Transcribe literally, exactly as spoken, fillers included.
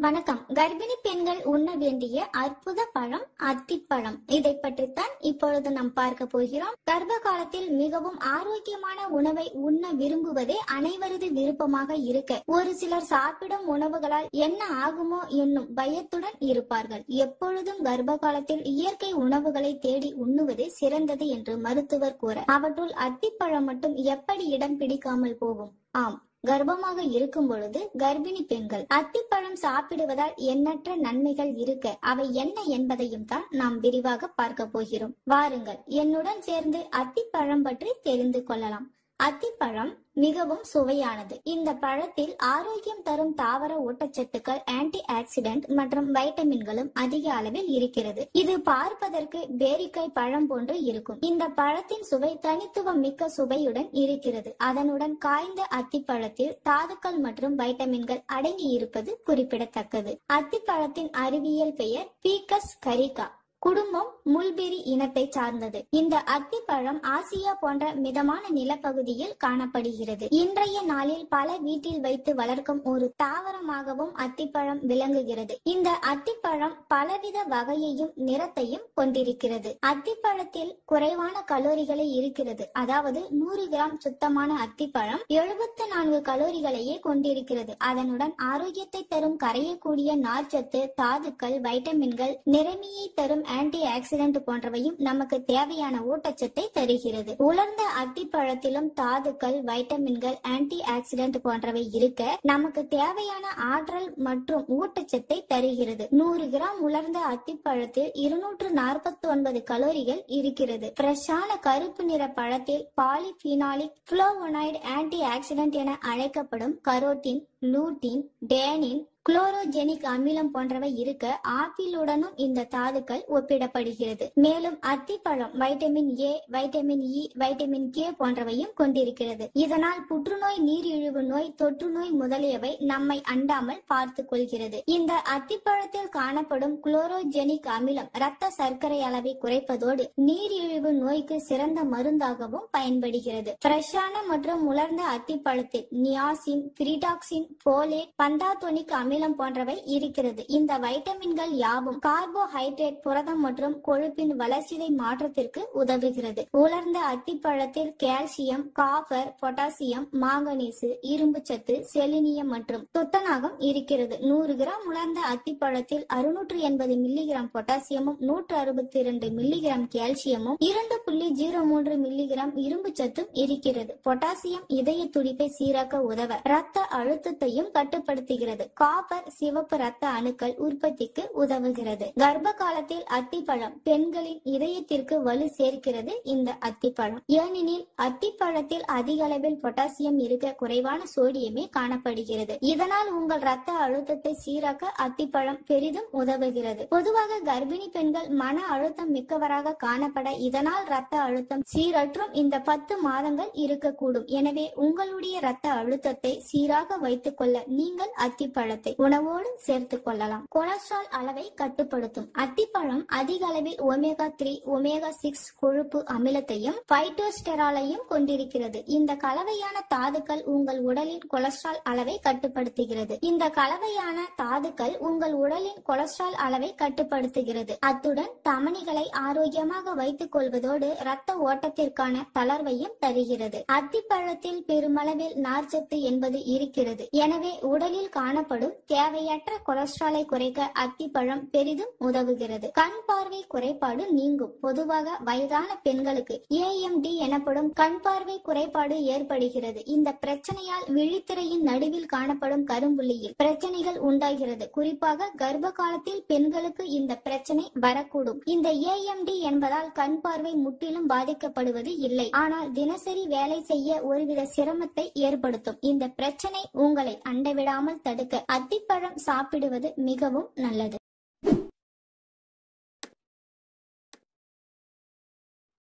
வணக்கம். கர்ப்பிணி பெண்கள் உண்ண வேண்டிய அற்புத பழம் அத்திப்பழம். இதை பற்றித்தான் இப்பொழுது நாம் பார்க்க போகிறோம். கர்ப்ப காலத்தில் மிகவும் ஆரோக்கியமான உணவை உண்ண விரும்புவதே அனைவரது விருப்பமாக இருக்க, ஒரு சிலர் சாப்பிடும் உணவுகளால் என்ன ஆகுமோ என்னும் பயத்துடன் இருப்பார்கள். எப்பொழுதும் கர்ப்ப காலத்தில் இயற்கை உணவுகளை தேடி உண்ணுவதே சிறந்தது என்று மருத்துவர் கூற, அவற்றுள் அத்திப்பழம் மட்டும் எப்படி இடம் பிடிக்காமல் போகும்? ஆம், கர்ப்பமாக இருக்கும் பொழுது கர்ப்பிணி பெண்கள் அத்திப்பழம் சாப்பிடுவதால் எண்ணற்ற நன்மைகள் இருக்க, அவை என்ன என்பதையும் தான் நாம் விரிவாக பார்க்க போகிறோம். வாருங்கள், என்னுடன் சேர்ந்து அத்திப்பழம் பற்றி தெரிந்து கொள்ளலாம். அத்திப்பழம் மிகவும் சுவையானது. இந்த பழத்தில் ஆரோக்கியம் தரும் தாவர ஊட்டச்சத்துக்கள், ஆன்டி ஆக்சிடென்ட் மற்றும் வைட்டமின்களும் அதிக அளவில் இருக்கிறது. இது பார்ப்பதற்கு பேரிக்காய் பழம் போன்று இருக்கும். இந்த பழத்தின் சுவை தனித்துவம் மிக்க சுவையுடன் இருக்கிறது. அதனுடன் காய்ந்த அத்திப்பழத்தில் தாதுக்கள் மற்றும் வைட்டமின்கள் அடங்கி இருப்பது குறிப்பிடத்தக்கது. அத்திப்பழத்தின் அறிவியல் பெயர் பீக்கஸ் கரிகா. குடும்பம் முல்பெரி இனத்தை சார்ந்தது. இந்த அத்திப்பழம் ஆசியா போன்ற மிதமான நிலப்பகுதியில் காணப்படுகிறது. இன்றைய நாளில் பல வீட்டில் வைத்து வளர்க்கும் ஒரு தாவரமாகவும் அத்திப்பழம் விளங்குகிறது. இந்த அத்திப்பழம் பலவித வகையையும் நிறத்தையும் கொண்டிருக்கிறது. அத்திப்பழத்தில் குறைவான கலோரிகளே இருக்கிறது. அதாவது நூறு கிராம் சுத்தமான அத்திப்பழம் எழுபத்தி நான்கு கலோரிகளையே கொண்டிருக்கிறது. அதனுடன் ஆரோக்கியத்தை தரும் கரையக்கூடிய நார்ச்சத்து, தாதுக்கள், வைட்டமின்கள், நிறமியை தரும் ஆன்டி ஆக்சிடென்ட் போன்றவையும் நமக்கு தேவையான ஊட்டச்சத்தை தருகிறது. உலர்ந்த அத்திப்பழத்திலும் தாதுக்கள், வைட்டமின்கள், ஆன்டி ஆக்சிடென்ட் போன்றவை இருக்க, நமக்கு தேவையான ஆற்றல் மற்றும் ஊட்டச்சத்தை தருகிறது. நூறு கிராம் உலர்ந்த அத்திப்பழத்தில் இருநூற்று நாற்பத்தி ஒன்பது கலோரிகள் இருக்கிறது. ஃப்ரெஷ்ஷான கருப்பு நிற பழத்தில் பாலிபீனாலிக், புளோவோனாய்டு, ஆன்டி ஆக்சிடென்ட் என அழைக்கப்படும் கரோட்டின், லூட்டின், டேனின், குளோரோஜெனிக் அமிலம் போன்றவை இருக்க, ஆப்பிளுடனும் இந்த தாதுக்கள் ஒப்பிடப்படுகிறது. மேலும் அத்திப்பழம் vitamin A, vitamin E, vitamin K போன்றவையும் கொண்டிருக்கிறது. இதனால் புற்றுநோய், நீரிழிவு நோய், தொற்று நோய் முதலியவை நம்மை அண்டாமல் பார்த்து கொள்கிறது. இந்த அத்திப்பழத்தில் காணப்படும் குளோரோஜெனிக் அமிலம் இரத்த சர்க்கரை அளவை குறைப்பதோடு நீரிழிவு நோய்க்கு சிறந்த மருந்தாகவும் பயன்படுகிறது. ஃப்ரெஷ்ஷான மற்றும் உலர்ந்த அத்திப்பழத்தில் நியாசின், பிரிடாக்சின், போலேட், பந்தாத்தோனிக் அமிலம் போன்றவை இருக்கிறது. இந்த வைட்டமின்கள் யாவும் கார்போஹைட்ரேட், புரதம் மற்றும் கொழுப்பின் வளர்ச்சிதை மாற்றத்திற்கு உதவுகிறது. உலர்ந்த அத்திப்பழத்தில் கால்சியம், காப்பர், பொட்டாசியம், மாங்கனீசு, இரும்பு சத்து, செலினியம் மற்றும் துத்தநாகம் இருக்கிறது. நூறு கிராம் உலர்ந்த அத்திப்பழத்தில் அறுநூற்று எண்பது மில்லிகிராம் பொட்டாசியமும் நூற்று அறுபத்தி இரண்டு மில்லிகிராம் கால்சியமும் இரண்டு புள்ளி ஜீரோ மூன்று மில்லிகிராம் இரும்பு சத்தும் இருக்கிறது. பொட்டாசியம் இதய துடிப்பை சீராக்க உதவ, இரத்த அழுத்தத்தையும் கட்டுப்படுத்துகிறது. காப்பர் சிவப்பு ரத்த அணுக்கள் உற்பத்திக்கு உதவுகிறது. கர்ப்ப காலத்தில் அத்திப்பழம் பெண்களின் இதயத்திற்கு வலு சேர்க்கிறது. இந்த அத்திப்பழம் ஏனெனில் அத்திப்பழத்தில் அதிக அளவில் பொட்டாசியம் இருக்க, குறைவான சோடியமே காணப்படுகிறது. இதனால் உங்கள் ரத்த அழுத்தத்தை சீராக்க அத்திப்பழம் பெரிதும் உதவுகிறது. பொதுவாக கர்ப்பிணி பெண்கள் மன அழுத்தம் மிக்கவராக காணப்பட, இதனால் ரத்த அழுத்தம் சீரற்றும் இந்த பத்து மாதங்கள் இருக்கக்கூடும். எனவே உங்களுடைய ரத்த அழுத்தத்தை சீராக வைத்துக் கொள்ள நீங்கள் அத்திப்பழத்தை உணவோடு சேர்த்துக் கொள்ளலாம். கொலஸ்ட்ரால் அளவை கட்டுப்படுத்தும். அத்திப்பழம் அதிக அளவில் ஒமேகா த்ரீ, ஒமேகா சிக்ஸ் கொழுப்பு அமிலத்தையும் பைட்டோஸ்டெராலையும் கொண்டிருக்கிறது. இந்த கலவையான தாதுக்கள் உங்கள் உடலின் கொலஸ்ட்ரால் அளவை கட்டுப்படுத்துகிறது. இந்த கலவையான தாதுக்கள் உங்கள் உடலின் கொலஸ்ட்ரால் அளவை கட்டுப்படுத்துகிறது. அத்துடன் தமனிகளை ஆரோக்கியமாக வைத்துக் கொள்வதோடு இரத்த ஓட்டத்திற்கான தளர்வையும் தருகிறது. அத்திப்பழத்தில் பெருமளவில் நார்ச்சத்து என்பது இருக்கிறது. எனவே உடலில் காணப்படும் தேவையற்ற கொலஸ்ட்ராலை குறைக்க அத்திப்பழம் பெரிதும் உதவுகிறது. கண் பார்வை குறைபாடு நீங்கும். பொதுவாக வயதான பெண்களுக்கு ஏ எம் டி எனப்படும் கண் பார்வை குறைபாடு ஏற்படுகிறது. இந்த பிரச்சனையால் விழித்திரையின் நடுவில் காணப்படும் கரும்புள்ளியில் பிரச்சனைகள் உண்டாகிறது. குறிப்பாக கர்ப்ப காலத்தில் பெண்களுக்கு இந்த பிரச்சனை வரக்கூடும். இந்த ஏ எம் டி என்பதால் கண் பார்வை முற்றிலும் பாதிக்கப்படுவது இல்லை, ஆனால் தினசரி வேலை செய்ய ஒருவித சிரமத்தை ஏற்படுத்தும். இந்த பிரச்சனை உங்களை அண்டவிடாமல் தடுக்க அத்திப்பழம் சாப்பிடுவது மிகவும் நல்லது.